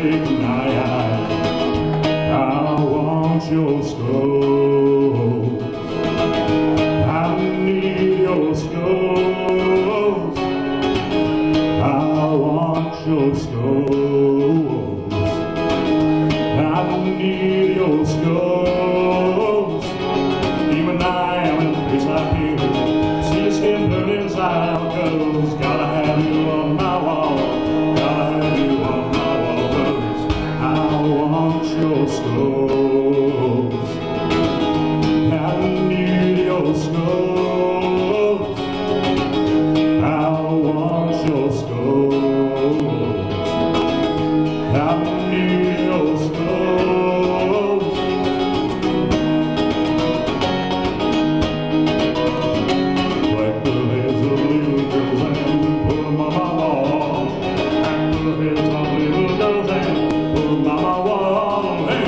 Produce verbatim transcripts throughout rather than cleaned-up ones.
awake night. I want your skulls. I need your skulls. I want your skulls. I need your skulls. Even I am in the place I feel. See your skin burn inside, cause gotta have you on my wall. Gotta have you on my wall, cause I want your skulls. I need your skulls. I want your skulls. I need your skulls. Like the heads of little girls and put them on my wall. Like the heads of little girls and put them on my wall. Hey.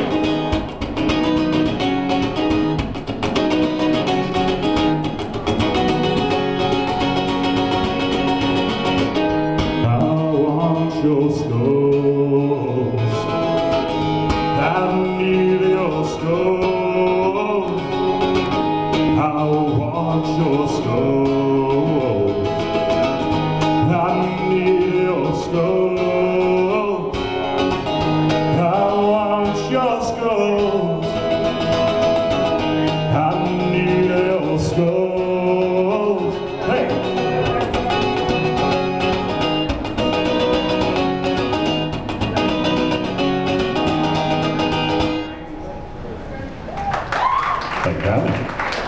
Your skulls. I need your skulls. I want your skulls. I need your skulls. I want your skulls. I need your skulls. Hey! Thank you.